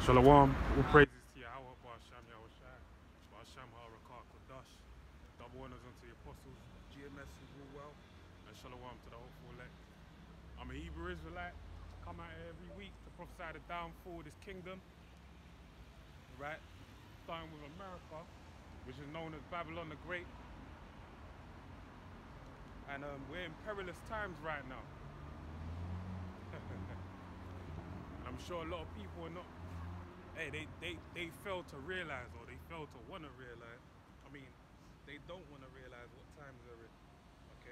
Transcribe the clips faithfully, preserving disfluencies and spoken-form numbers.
Shalom, all praises to Yahweh, Ba'asham Yahweh Shai, Ba'asham Ha'arakah Kodash. Double honors unto the apostles, G M S who rule well, and Shalom to the hopeful elect. I'm a Hebrew Israelite, come out here every week to prophesy the downfall of this kingdom, right? Starting with America, which is known as Babylon the Great. And um, we're in perilous times right now. And I'm sure a lot of people are not, hey, they, they, they fail to realize, or they fail to want to realize. I mean, they don't want to realize what times they're in, okay?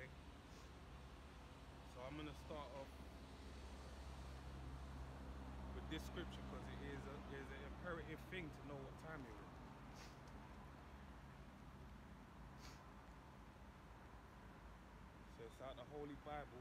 So I'm going to start off with this scripture because it is, a, it is an imperative thing to know what time you're in. So it's out the Holy Bible.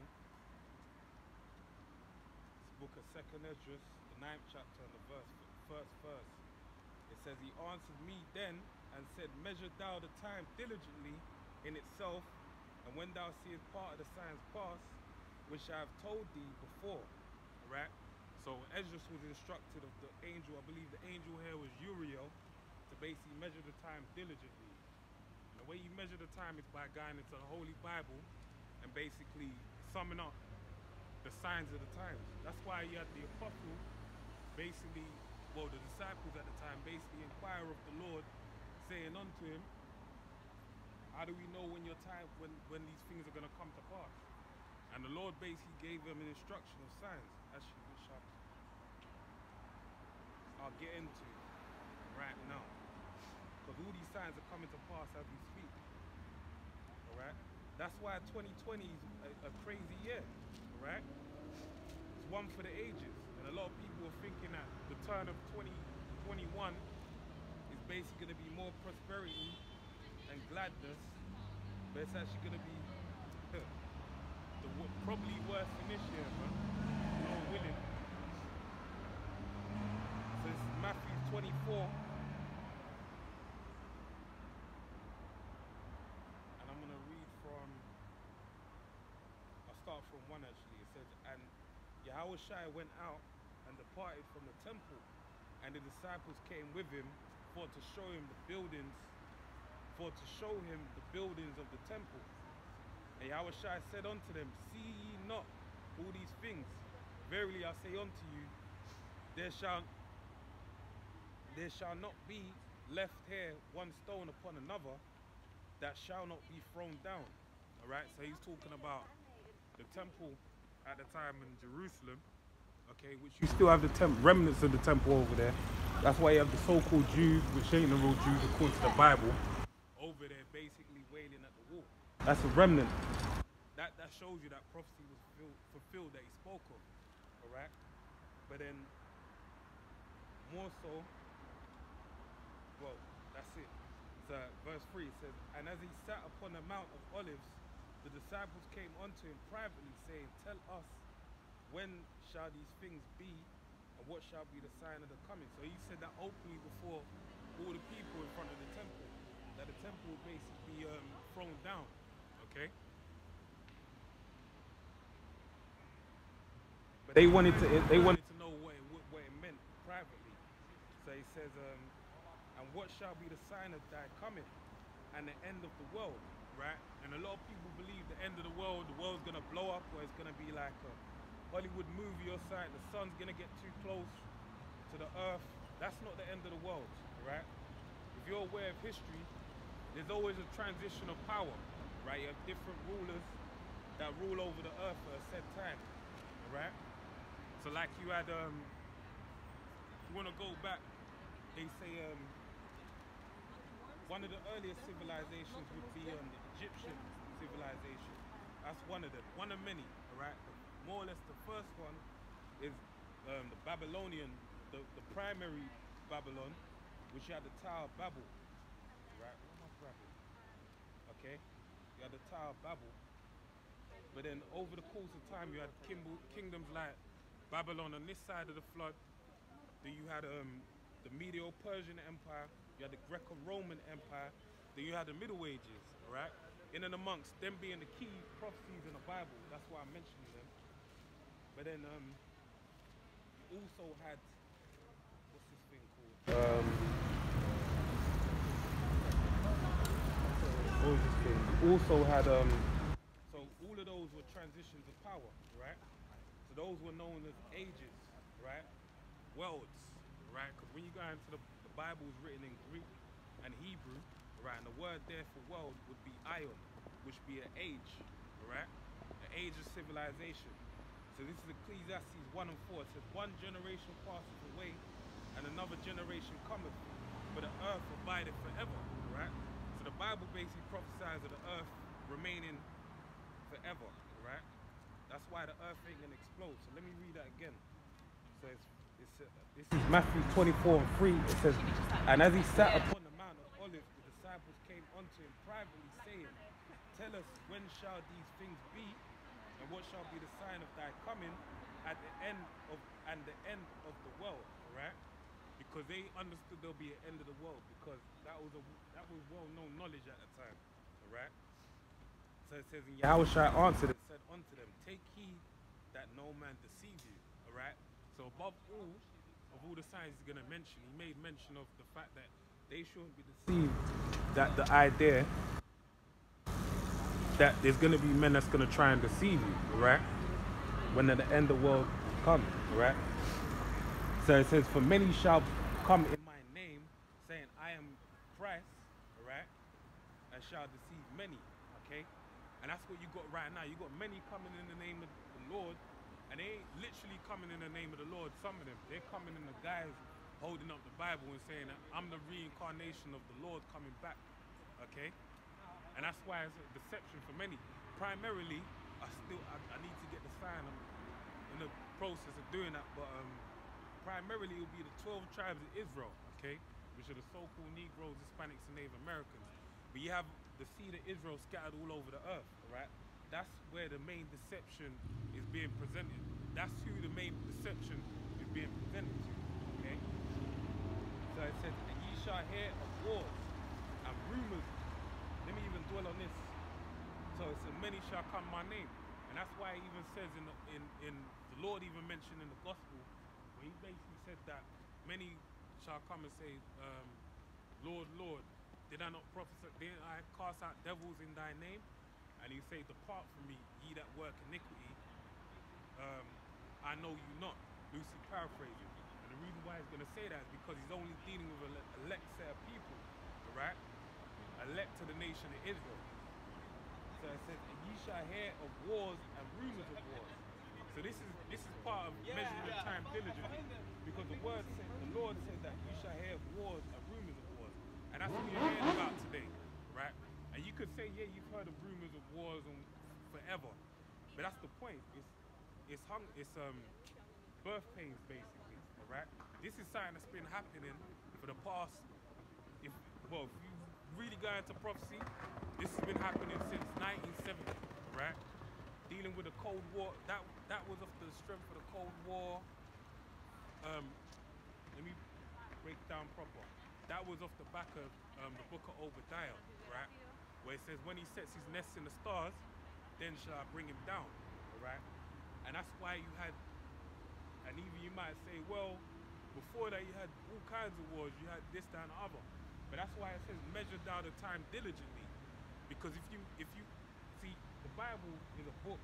Book of Second Esdras, the ninth chapter and the verse, first verse. It says, he answered me then and said, measure thou the time diligently in itself, and when thou seest part of the signs pass, which I have told thee before. Right? So Esdras was instructed of the angel, I believe the angel here was Uriel, to basically measure the time diligently. And the way you measure the time is by going into the Holy Bible and basically summing up the signs of the times. That's why you had the apostles basically, well, the disciples at the time basically inquire of the Lord, saying unto him, how do we know when your time, when, when these things are going to come to pass? And the Lord basically gave them an instruction of signs, actually, which I'll, I'll get into right now. Because all these signs are coming to pass as we speak. Alright? That's why twenty twenty is a, a crazy year. Right? It's one for the ages, and a lot of people are thinking that the turn of twenty twenty-one is basically going to be more prosperity and gladness, but it's actually going to be the, probably worse than this year, man. Lord willing. So this is Matthew twenty-four, and I'm going to read from, I'll start from one actually. And Yahweh Shai went out and departed from the temple, and the disciples came with him for to show him the buildings, for to show him the buildings of the temple. And Yahweh Shai said unto them, see ye not all these things? Verily I say unto you, there shall there shall not be left here one stone upon another that shall not be thrown down. All right, so he's talking about the temple at the time in Jerusalem, okay, which you still have the temp remnants of the temple over there. That's why you have the so-called Jews, which ain't the real Jews according to the Bible, over there basically wailing at the wall. That's a remnant. That that shows you that prophecy was fulfilled, fulfilled that he spoke of, all right? But then, more so, well, that's it. So verse three says, and as he sat upon the Mount of Olives, the disciples came unto him privately, saying, tell us, when shall these things be, and what shall be the sign of the coming? So he said that openly before all the people in front of the temple, that the temple would basically be um, thrown down, okay? But they wanted to, they wanted to know what it, what it meant privately. So he says, um, and what shall be the sign of thy coming, and the end of the world? Right? And a lot of people believe the end of the world, the world's gonna blow up, or it's gonna be like a Hollywood movie or something. The sun's gonna get too close to the earth. That's not the end of the world, right? If you're aware of history, there's always a transition of power, right? You have different rulers that rule over the earth at a set time, right? So like you had, um, you wanna go back, they say, um, one of the earliest civilizations would be um, the Egyptian civilization. That's one of them, one of many, all right? More or less the first one is um, the Babylonian, the, the primary Babylon, which you had the Tower of Babel, right? What am I grabbing? Okay, you had the Tower of Babel. But then over the course of time, you had kingdoms like Babylon on this side of the flood. Then you had um, the Medo-Persian Empire, you had the Greco-Roman Empire, then you had the Middle Ages, all right? In and amongst them being the key prophecies in the Bible, that's why I'm mentioning them. But then um, you also had, what's this thing? Um, what was this thing? Also had um, so all of those were transitions of power, right? So those were known as ages, right? Worlds, right? Because when you go into the, the Bible is written in Greek and Hebrew, right? And the word there for world would be ion, which be an age, right? An age of civilization. So this is Ecclesiastes one and four. It says, one generation passeth away, and another generation cometh, but the earth abideth forever, right? So the Bible basically prophesies of the earth remaining forever, right? That's why the earth ain't gonna explode. So let me read that again. So it's, it's, uh, this is Matthew twenty-four and three. It says, and as he sat upon the Mount of Olives, the disciples came unto him privately, saying, tell us, when shall these things be, and what shall be the sign of thy coming at the end of and the end of the world, right? Because they understood there'll be an end of the world, because that was a that was well-known knowledge at the time, right? So it says, and Yahushua answered and said unto them, take heed that no man deceive you, all right? So above all of all the signs he's going to mention, he made mention of the fact that they shouldn't be deceived, that the idea that there's going to be men that's going to try and deceive you, right? When at the end of the world comes, right? So it says, for many shall come in my name, saying, I am Christ, right? And shall deceive many, okay? And that's what you got right now. You got many coming in the name of the Lord, and they ain't literally coming in the name of the Lord, some of them. They're coming in the guise holding up the Bible and saying that I'm the reincarnation of the Lord coming back, okay? And that's why it's a deception for many. Primarily, I still I, I need to get the sign. I'm in the process of doing that, but um, primarily it will be the twelve tribes of Israel, okay, which are the so-called Negroes, Hispanics, and Native Americans. But you have the seed of Israel scattered all over the earth, right? That's where the main deception is being presented. That's who the main deception is being presented to, okay? So it says, and ye shall hear of wars and rumors. Let me even dwell on this. So it says, many shall come my name. And that's why it even says in the, in, in the Lord even mentioned in the gospel, where he basically said that many shall come and say, um, Lord, Lord, did I not prophesy, did I cast out devils in thy name? And he say, depart from me, ye that work iniquity. Um, I know you not. Loosely paraphrasing. And the reason why he's going to say that is because he's only dealing with an elect set of people, right? Elect to the nation of Israel. So it says, and ye shall hear of wars and rumors of wars. So this is this is part of measuring the time diligently, because the word said, the Lord said that you shall hear of wars and rumors of wars, and that's what you're hearing about today, right? And you could say, yeah, you've heard of rumors of wars and forever, but that's the point. It's it's hung it's um birth pains basically, right? This is something that's been happening for the past. If well, if you really go into prophecy, this has been happening since nineteen seventy, right? Dealing with the Cold War, that that was off the strength of the Cold War. Um, let me break down proper. That was off the back of um, the book of Obadiah, right? Where it says, when he sets his nest in the stars, then shall I bring him down, right? And that's why you had, and even you might say, well, before that you had all kinds of wars, you had this, that, and the other. But that's why it says, measure down the time diligently. Because if you, if you, see, the Bible is a book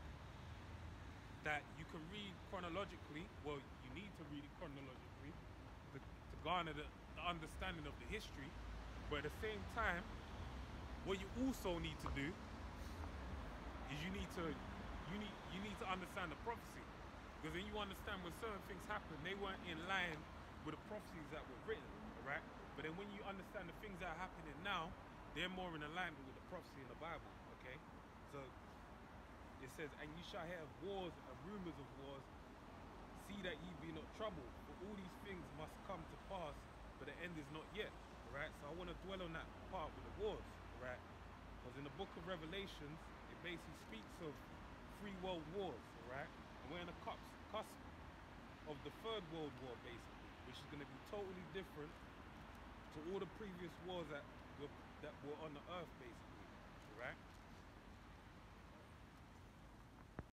that you can read chronologically. Well, you need to read it chronologically to, to garner the, the understanding of the history. But at the same time, what you also need to do is you need to, you need, you need to understand the prophecy. Because then you understand when certain things happen, they weren't in line with the prophecies that were written, right? But then when you understand the things that are happening now, they're more in alignment with the prophecy in the Bible, okay? So it says, and you shall hear of wars and rumors of wars. See that ye be not troubled, for all these things must come to pass, but the end is not yet, right? So I want to dwell on that part with the wars, right? Because in the book of Revelations, it basically speaks of three world wars, right? And we're in the cusp, cusp of the third world war, basically, which is going to be totally different to all the previous wars that were, that were on the earth, basically, right?